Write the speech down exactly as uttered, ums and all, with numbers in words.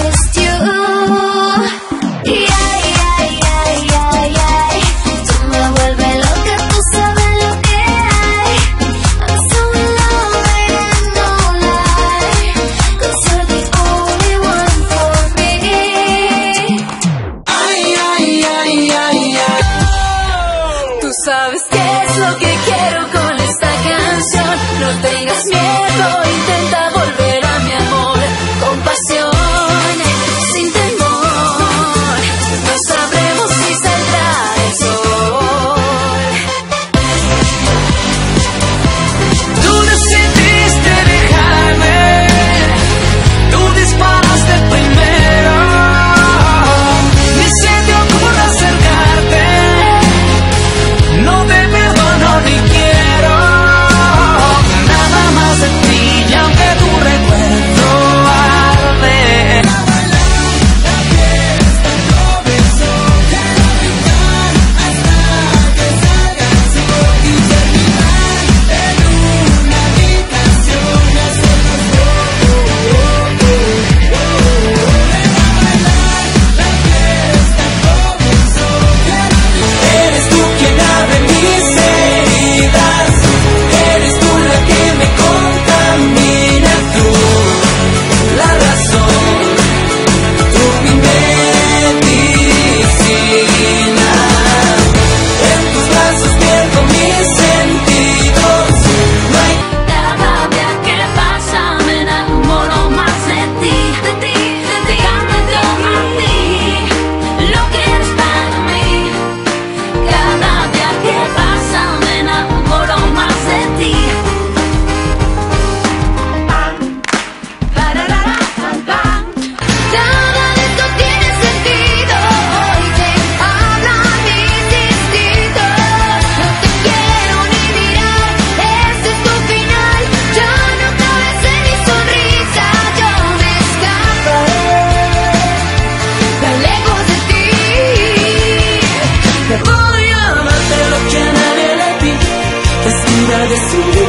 just you. Y ay, ay, ay, ay, ay, tú me vuelves loca, tú sabes lo que hay. I'm so in love and no lie, 'cause you're the only one for me. Ay, ay, ay, ay, ay. Tú sabes qué es lo que quiero con esta canción. No tengas miedo, intenta volver a mi amor con pasión, sin temor. No sabremos si saldrá el sol. Tú decidiste dejarme, tú disparaste primero. Ni se te ocurra acercarte, no te perdono ni quiero nada más de ti, y aunque tu recuerdo arde. La fiesta comenzó, ya no brindan hasta que salga el sol y terminar en una habitación y hacernos oh, oh, oh, oh. Ven a bailar, la fiesta comenzó, ya no brindan. Eres tú quien abre mis heridas, eres tú la que me contamina, tú la razón, tú mi medicina. En tus brazos pierdo mis sentidos, no hay Cada día que pasa me enamoro más de ti, de ti, de ti, de ti, lo que eres para mí. Cada día que pasa me enamoro más de ti. Pararara, pam, pam. Nada de esto tiene sentido. Hoy te hablan mis instintos. No te quiero ni mirar. Este es tu final. Ya no cabes en mi sonrisa. Yo me escaparé tan lejos de ti. Voy a amarte lo que a nadie le di, vestida de azul.